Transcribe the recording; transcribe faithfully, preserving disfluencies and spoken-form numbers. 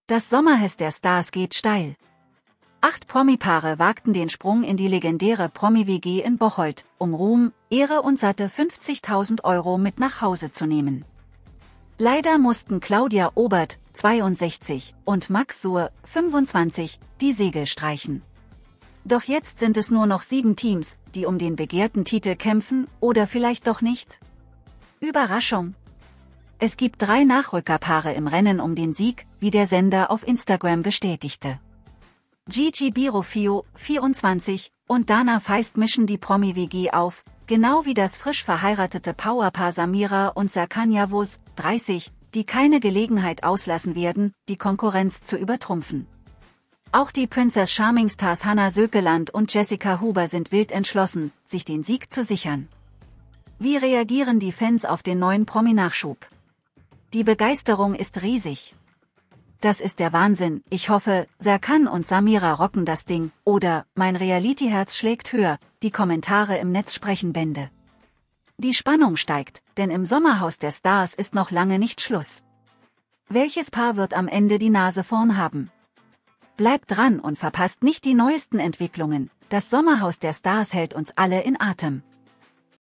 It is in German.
Das Sommerfest der Stars geht steil. Acht Promi-Paare wagten den Sprung in die legendäre Promi-W G in Bocholt, um Ruhm, Ehre und satte fünfzigtausend Euro mit nach Hause zu nehmen. Leider mussten Claudia Obert, zweiundsechzig, und Max Suhr, fünfundzwanzig, die Segel streichen. Doch jetzt sind es nur noch sieben Teams, die um den begehrten Titel kämpfen, oder vielleicht doch nicht? Überraschung! Es gibt drei Nachrückerpaare im Rennen um den Sieg, wie der Sender auf Instagram bestätigte. Gigi Birofio, vierundzwanzig, und Dana Feist mischen die Promi-W G auf, genau wie das frisch verheiratete Powerpaar Samira und Serkan Yavuz, dreißig, die keine Gelegenheit auslassen werden, die Konkurrenz zu übertrumpfen. Auch die Princess Charming Stars Hannah Sökeland und Jessica Huber sind wild entschlossen, sich den Sieg zu sichern. Wie reagieren die Fans auf den neuen Promi-Nachschub? Die Begeisterung ist riesig. Das ist der Wahnsinn, ich hoffe, Serkan und Samira rocken das Ding, oder, mein Reality-Herz schlägt höher, die Kommentare im Netz sprechen Bände. Die Spannung steigt, denn im Sommerhaus der Stars ist noch lange nicht Schluss. Welches Paar wird am Ende die Nase vorn haben? Bleibt dran und verpasst nicht die neuesten Entwicklungen, das Sommerhaus der Stars hält uns alle in Atem.